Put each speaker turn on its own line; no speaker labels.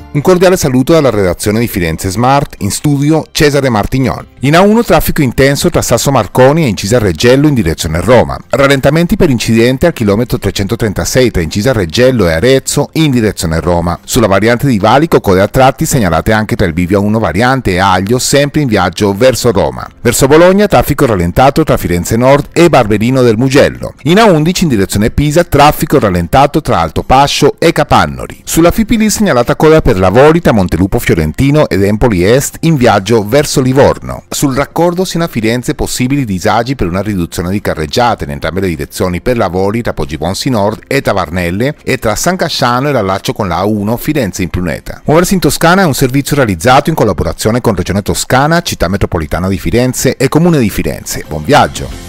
Un cordiale saluto dalla redazione di Firenze Smart, in studio Cesare Martignon. In A1 traffico intenso tra Sasso Marconi e Incisa Reggello in direzione Roma. Rallentamenti per incidente al chilometro 336 tra Incisa Reggello e Arezzo in direzione Roma. Sulla variante di Valico code a tratti segnalate anche tra il bivio A1 variante e Aglio, sempre in viaggio verso Roma. Verso Bologna traffico rallentato tra Firenze Nord e Barberino del Mugello. In A11 in direzione Pisa traffico rallentato tra Alto Pascio e Capannori. Sulla Fipili segnalata coda per lavori tra Montelupo Fiorentino ed Empoli Est in viaggio verso Livorno. Sul raccordo Siena-Firenze possibili disagi per una riduzione di carreggiate in entrambe le direzioni per lavori tra Poggibonsi Nord e Tavarnelle e tra San Casciano e l'allaccio con la A1 Firenze in Pruneta. Muoversi in Toscana è un servizio realizzato in collaborazione con Regione Toscana, Città Metropolitana di Firenze e Comune di Firenze. Buon viaggio!